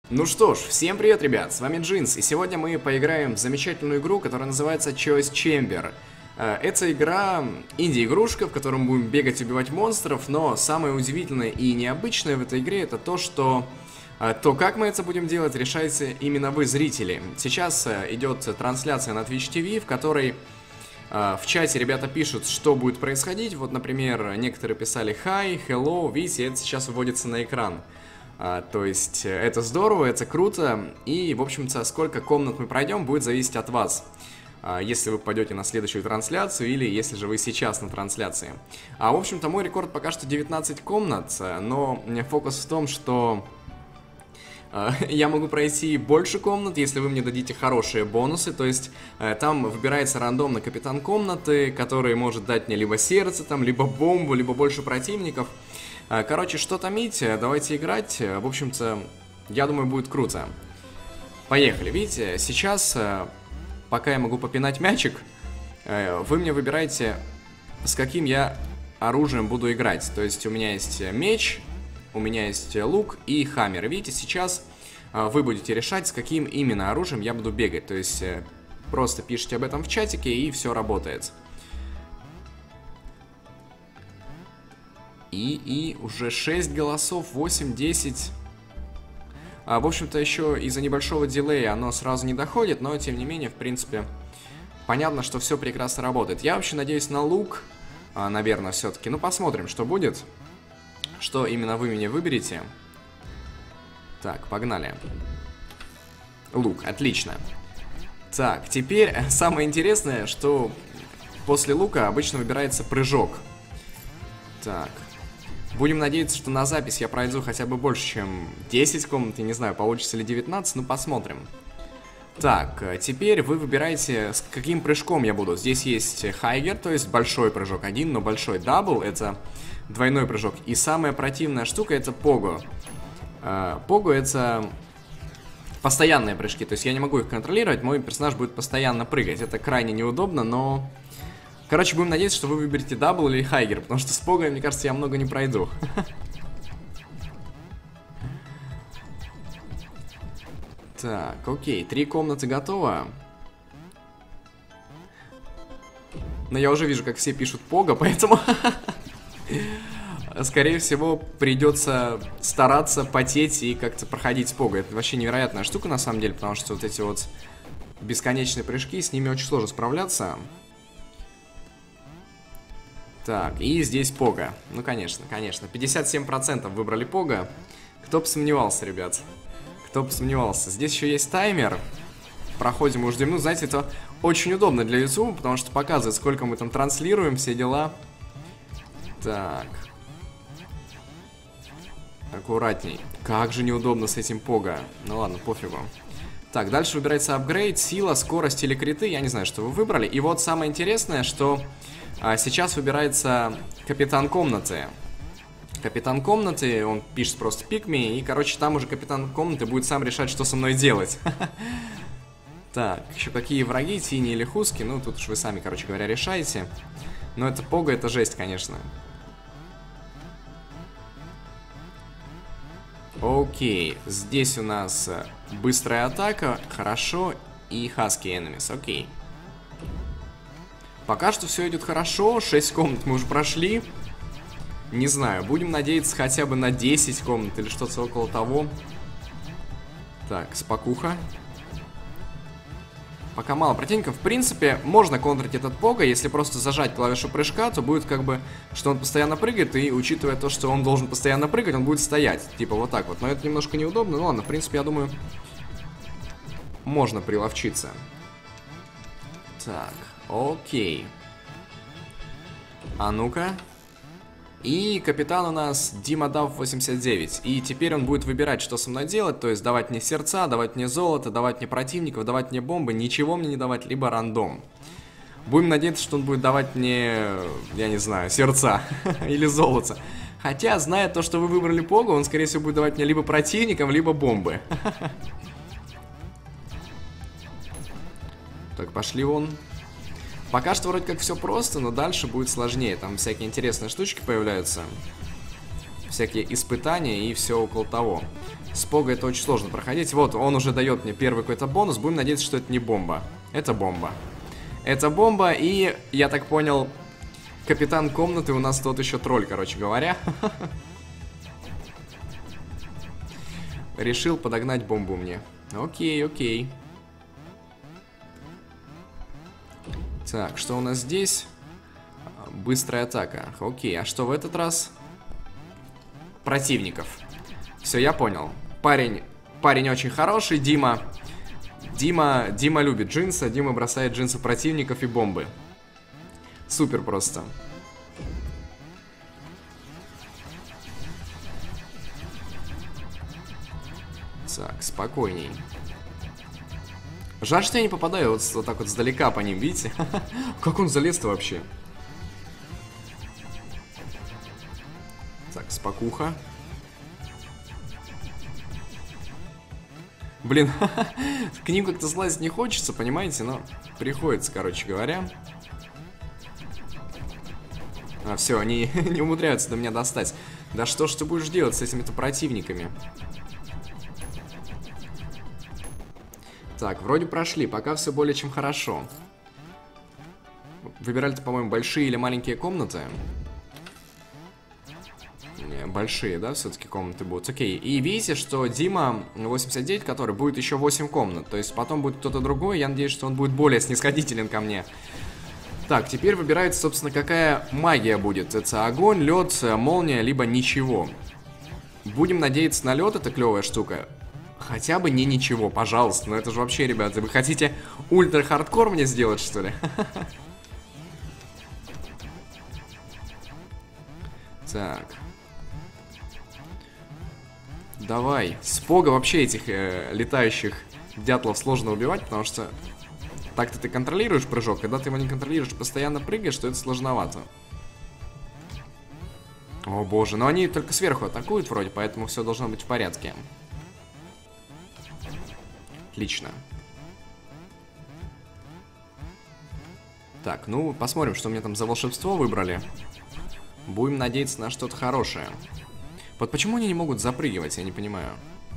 Ну что ж, всем привет, ребят, с вами Джинс, и сегодня мы поиграем в замечательную игру, которая называется Choice Chamber. Это игра, инди-игрушка, в которой мы будем бегать и убивать монстров, но самое удивительное и необычное в этой игре это то, что то, как мы это будем делать, решаете именно вы, зрители. Сейчас идет трансляция на Twitch TV, в которой в чате ребята пишут, что будет происходить. Вот, например, некоторые писали «Hi», «Hello», видите, это сейчас выводится на экран. То есть это здорово, это круто, и, в общем-то, сколько комнат мы пройдем, будет зависеть от вас. Если вы пойдете на следующую трансляцию, или если же вы сейчас на трансляции. В общем-то, мой рекорд пока что 19 комнат, но фокус в том, что я могу пройти больше комнат, если вы мне дадите хорошие бонусы. То есть там выбирается рандомно капитан комнаты, который может дать мне либо сердце, там, либо бомбу, либо больше противников. Короче, что томить, давайте играть. В общем-то, я думаю, будет круто. Поехали. Видите, сейчас, пока я могу попинать мячик, вы мне выбираете, с каким я оружием буду играть. То есть у меня есть меч, у меня есть лук и хаммер. Видите, сейчас вы будете решать, с каким именно оружием я буду бегать. То есть просто пишите об этом в чатике, и все работает. И уже 6 голосов, 8, 10. В общем-то, еще из-за небольшого дилея оно сразу не доходит, но, тем не менее, в принципе, понятно, что все прекрасно работает. Я вообще надеюсь на лук, наверное, все-таки. Ну, посмотрим, что будет. Что именно вы меня выберете. Так, погнали. Лук, отлично. Так, теперь самое интересное, что после лука обычно выбирается прыжок. Так. Будем надеяться, что на запись я пройду хотя бы больше, чем 10 комнат. Я не знаю, получится ли 19, но посмотрим. Так, теперь вы выбираете, с каким прыжком я буду. Здесь есть хайгер, то есть большой прыжок один, но большой дабл, это двойной прыжок. И самая противная штука это пого. Пого это постоянные прыжки, то есть я не могу их контролировать, мой персонаж будет постоянно прыгать. Это крайне неудобно, но... Короче, будем надеяться, что вы выберете дабл или хайгер, потому что с погой, мне кажется, я много не пройду. Так, окей, 3 комнаты готово. Но я уже вижу, как все пишут пога, поэтому... Скорее всего, придется стараться, потеть и как-то проходить с пога. Это вообще невероятная штука, на самом деле, потому что вот эти вот бесконечные прыжки, с ними очень сложно справляться. Так, и здесь пога. Ну, конечно, конечно. 57% выбрали пога. Кто бы сомневался, ребят. Кто бы сомневался. Здесь еще есть таймер. Проходим уже 2 минуты. Знаете, это очень удобно для YouTube, потому что показывает, сколько мы там транслируем, все дела. Так. Аккуратней. Как же неудобно с этим пога. Ну ладно, пофигу. Так, дальше выбирается апгрейд, сила, скорость или криты. Я не знаю, что вы выбрали. И вот самое интересное, что... сейчас выбирается капитан комнаты. Капитан комнаты, он пишет просто пикми, и, короче, там уже капитан комнаты будет сам решать, что со мной делать. Так, еще какие враги, тини или хуски, ну, тут уж вы сами, короче говоря, решаете. Но это пога, это жесть, конечно. Окей, здесь у нас быстрая атака, хорошо, и хаски enemies, окей. Пока что все идет хорошо, 6 комнат мы уже прошли. Не знаю, будем надеяться хотя бы на 10 комнат или что-то около того. Так, спокуха. Пока мало противников. В принципе, можно контрить этот пога, если просто зажать клавишу прыжка, то будет как бы, что он постоянно прыгает, и учитывая то, что он должен постоянно прыгать, он будет стоять. Типа вот так вот. Но это немножко неудобно, ну ладно, в принципе, я думаю, можно приловчиться. Так. Окей. А ну-ка. И капитан у нас Дима Дав 89. И теперь он будет выбирать, что со мной делать. То есть давать мне сердца, давать мне золото, давать мне противников, давать мне бомбы. Ничего мне не давать, либо рандом. Будем надеяться, что он будет давать мне, я не знаю, сердца или золото. Хотя, зная то, что вы выбрали погу, он, скорее всего, будет давать мне либо противников, либо бомбы. Так, пошли вон. Пока что вроде как все просто, но дальше будет сложнее. Там всякие интересные штучки появляются. Всякие испытания и все около того. С Пого это очень сложно проходить. Вот, он уже дает мне первый какой-то бонус. Будем надеяться, что это не бомба. Это бомба. Это бомба, и, я так понял, капитан комнаты у нас тот еще тролль, короче говоря. Решил подогнать бомбу мне. Окей, окей. Так, что у нас здесь? Быстрая атака. Окей, а что в этот раз? Противников. Все, я понял. Парень очень хороший, Дима любит Джинса, Дима бросает Джинсу противников и бомбы. Супер просто. Так, спокойней. Жаль, что я не попадаю вот так вот сдалека по ним, видите? Как он залез-то вообще? Так, спокуха. Блин, к ним как-то слазить не хочется, понимаете? Но приходится, короче говоря. А, все, они не умудряются до меня достать. Да что ж ты будешь делать с этими-то противниками? Так, вроде прошли, пока все более чем хорошо. Выбирали-то, по-моему, большие или маленькие комнаты. Не, большие, да, все-таки комнаты будут. Окей, и видите, что Дима 89, который будет еще 8 комнат. То есть потом будет кто-то другой, я надеюсь, что он будет более снисходителен ко мне. Так, теперь выбирается, собственно, какая магия будет. Это огонь, лед, молния, либо ничего. Будем надеяться на лед, это клевая штука. Хотя бы не ничего, пожалуйста. Ну это же вообще, ребята, вы хотите ультра-хардкор мне сделать, что ли? Так. Давай. С Пого вообще этих летающих дятлов сложно убивать, потому что так-то ты контролируешь прыжок. Когда ты его не контролируешь, постоянно прыгаешь, то это сложновато. О боже, но они только сверху атакуют вроде, поэтому все должно быть в порядке. Отлично. Так, ну, посмотрим, что у меня там за волшебство выбрали. Будем надеяться на что-то хорошее. Вот почему они не могут запрыгивать, я не понимаю.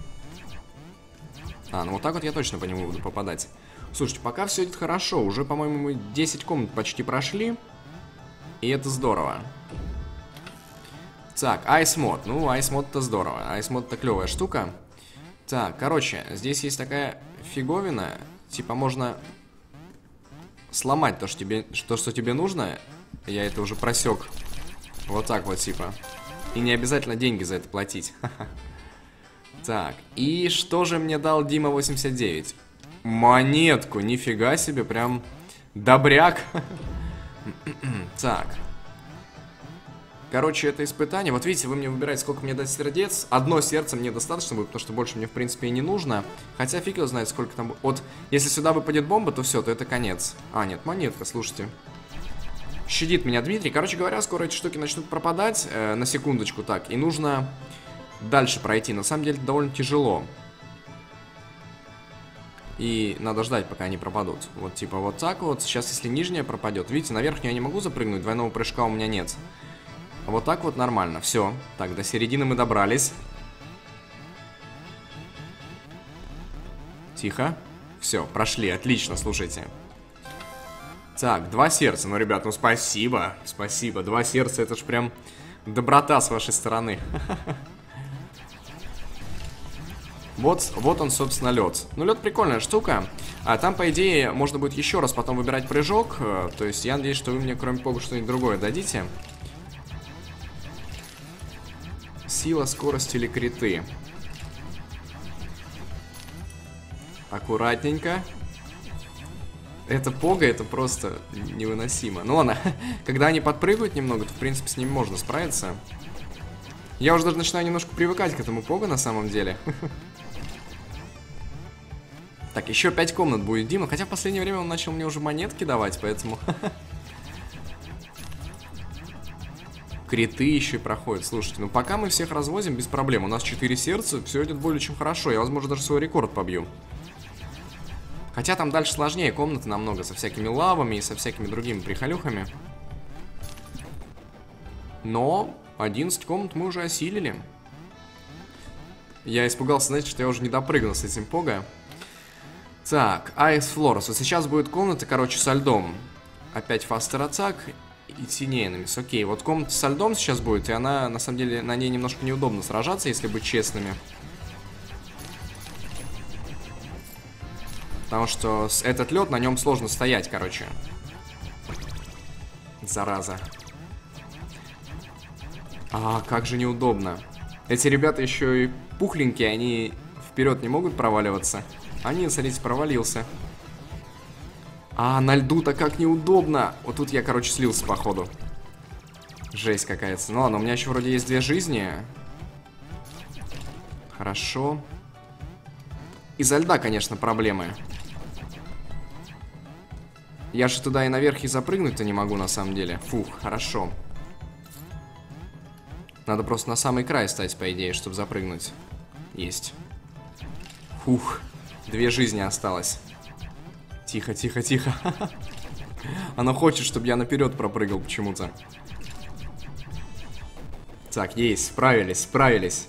А, ну вот так вот я точно по нему буду попадать. Слушайте, пока все идет хорошо. Уже, по-моему, мы 10 комнат почти прошли. И это здорово. Так, Ice Mod. Ну, Ice Mod это здорово. Ice Mod это клевая штука. Так, короче, здесь есть такая фиговина. Типа можно сломать то, что тебе нужно. Я это уже просек. Вот так вот, типа. И не обязательно деньги за это платить. Так, и что же мне дал Дима 89? Монетку, нифига себе, прям добряк. Так. Короче, это испытание. Вот видите, вы мне выбираете, сколько мне дать сердец. Одно сердце мне достаточно будет, потому что больше мне, в принципе, и не нужно. Хотя фиг его знает, сколько там... Вот, если сюда выпадет бомба, то все, то это конец. А, нет, монетка, слушайте. Щадит меня Дмитрий. Короче говоря, скоро эти штуки начнут пропадать. На секундочку, так. И нужно дальше пройти. На самом деле, это довольно тяжело. И надо ждать, пока они пропадут. Вот, типа, вот так вот. Сейчас, если нижняя пропадет... Видите, на верхнюю я не могу запрыгнуть. Двойного прыжка у меня нет. Вот так вот нормально, все. Так, до середины мы добрались. Тихо. Все, прошли, отлично, слушайте. Так, 2 сердца. Ну, ребят, ну спасибо. Спасибо, 2 сердца, это ж прям доброта с вашей стороны. Вот он, собственно, лед. Ну, лед прикольная штука. А там, по идее, можно будет еще раз потом выбирать прыжок. То есть я надеюсь, что вы мне, кроме Пога, что-нибудь другое дадите. Сила, скорость или криты. Аккуратненько. Это Пога, это просто невыносимо. Ну ладно, когда они подпрыгивают немного, то в принципе с ними можно справиться. Я уже даже начинаю немножко привыкать к этому Пога на самом деле. Так, еще 5 комнат будет Дима. Хотя в последнее время он начал мне уже монетки давать, поэтому... Криты еще и проходят. Слушайте, ну пока мы всех развозим без проблем. У нас 4 сердца, все идет более чем хорошо. Я, возможно, даже свой рекорд побью. Хотя там дальше сложнее комнаты намного, со всякими лавами и со всякими другими приколюхами. Но 11 комнат мы уже осилили. Я испугался, знаете, что я уже не допрыгну с этим пога. Так, Ice Floors. Вот сейчас будет комната, короче, со льдом. Опять Faster Attack и синий Enemies. Окей, вот комната со льдом сейчас будет, и она, на самом деле, на ней немножко неудобно сражаться, если быть честными. Потому что этот лед, на нем сложно стоять, короче. Зараза. А, как же неудобно. Эти ребята еще и пухленькие, они вперед не могут проваливаться. А нет, смотрите, провалился. А, на льду-то как неудобно. Вот тут я, короче, слился, походу. Жесть какая-то. Ну ладно, у меня еще вроде есть 2 жизни. Хорошо. Из-за льда, конечно, проблемы. Я же туда и наверх и запрыгнуть-то не могу, на самом деле. Фух, хорошо. Надо просто на самый край стать, по идее, чтобы запрыгнуть. Есть. Фух. 2 жизни осталось. Тихо, тихо, тихо. Она хочет, чтобы я наперед пропрыгал почему-то. Так, есть, справились, справились.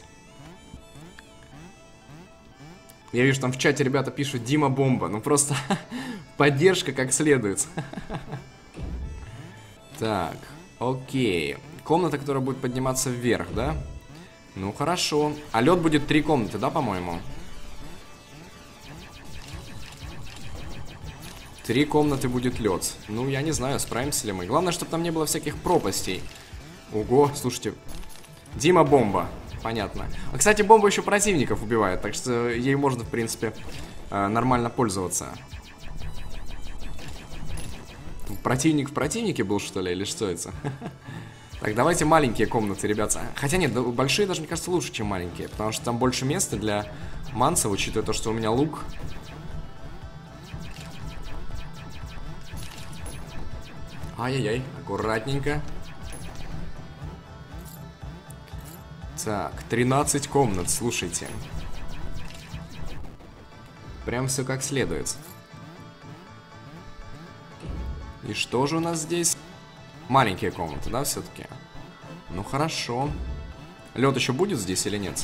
Я вижу, там в чате ребята пишут «Дима бомба». Ну просто поддержка как следует. Так, окей. Комната, которая будет подниматься вверх, да? Ну хорошо. А лед будет 3 комнаты, да, по-моему? 3 комнаты будет лед. Ну, я не знаю, справимся ли мы. Главное, чтобы там не было всяких пропастей. Ого, слушайте. Дима бомба. Понятно. А, кстати, бомба еще противников убивает, так что ей можно, в принципе, нормально пользоваться. Противник в противнике был, что ли, или что это? Так, давайте маленькие комнаты, ребята. Хотя нет, большие даже, мне кажется, лучше, чем маленькие. Потому что там больше места для манса, учитывая то, что у меня лук. Ай-яй-яй, аккуратненько. Так, 13 комнат, слушайте. Прям все как следует. И что же у нас здесь? Маленькие комнаты, да, все-таки? Ну, хорошо. Лед еще будет здесь или нет?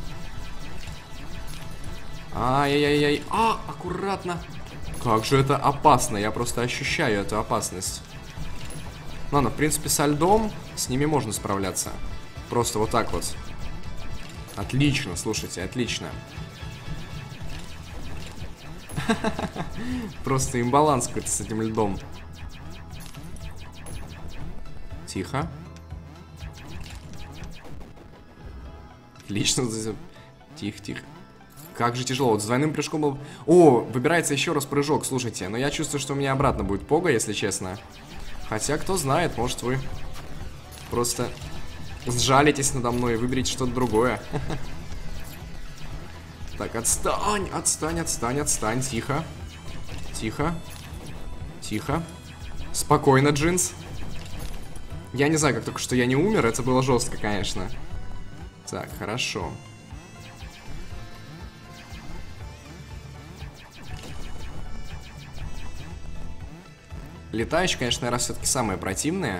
Ай-яй-яй-яй. А, аккуратно. Как же это опасно, я просто ощущаю эту опасность. Ладно, в принципе, со льдом с ними можно справляться. Просто вот так вот. Отлично, слушайте, отлично. Просто имбаланс какой-то с этим льдом. Тихо. Отлично. Тихо, тихо. Как же тяжело. Вот с двойным прыжком был... О, выбирается еще раз прыжок, слушайте. Но я чувствую, что у меня обратно будет пога, если честно. Хотя, кто знает, может вы просто сжалитесь надо мной и выберите что-то другое. Так, отстань, отстань, отстань, отстань. Тихо. Тихо. Тихо. Спокойно, Джинс. Я не знаю, как только что я не умер. Это было жестко, конечно. Так, хорошо. Летающие, конечно, наверное, все-таки самые противные.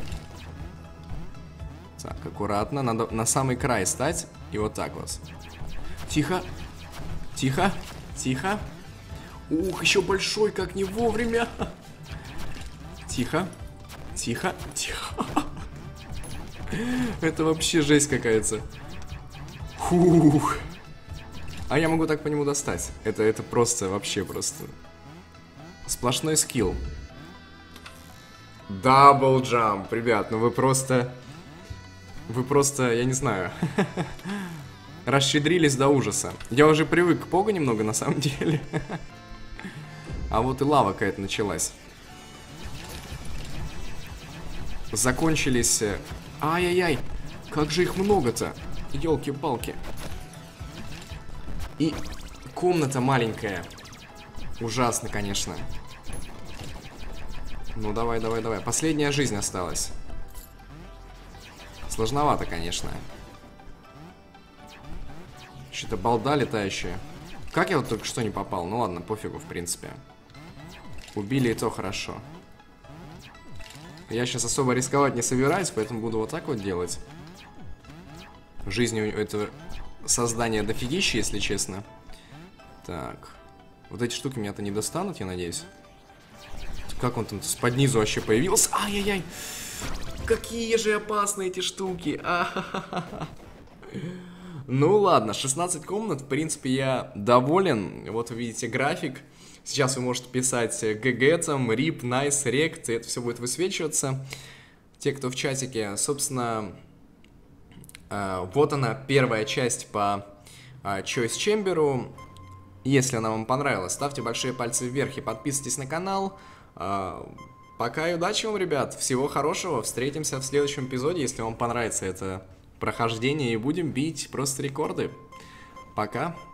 Так, аккуратно. Надо на самый край стать. И вот так вот. Тихо. Тихо. Тихо. Ух, еще большой, как не вовремя. Тихо. Тихо. Тихо. Это вообще жесть какая-то. Фух. А я могу так по нему достать. Это просто, вообще просто. Сплошной скилл. Дабл джамп. Ребят, ну вы просто, я не знаю. Расщедрились до ужаса. Я уже привык к погу немного, на самом деле. А вот и лава какая-то началась. Закончились... Ай-яй-яй, как же их много-то. Ёлки-палки. И комната маленькая. Ужасно, конечно. Ну, давай, давай, давай. Последняя жизнь осталась. Сложновато, конечно. Что-то балда летающая. Как я вот только что не попал? Ну ладно, пофигу, в принципе. Убили, и то хорошо. Я сейчас особо рисковать не собираюсь, поэтому буду вот так вот делать. Жизни у этого создания дофигища, если честно. Так. Вот эти штуки меня-то не достанут, я надеюсь. Как он там с-под низу вообще появился? Ай-яй-яй! Какие же опасные эти штуки! Ну ладно, 16 комнат, в принципе, я доволен. Вот вы видите график. Сейчас вы можете писать ГГ, там, RIP, NICE, RECT, и это все будет высвечиваться. Те, кто в чатике, собственно, вот она, первая часть по Choice Chamber. Если она вам понравилась, ставьте большие пальцы вверх и подписывайтесь на канал. Пока и удачи вам, ребят. Всего хорошего. Встретимся в следующем эпизоде, если вам понравится это прохождение. И будем бить просто рекорды. Пока.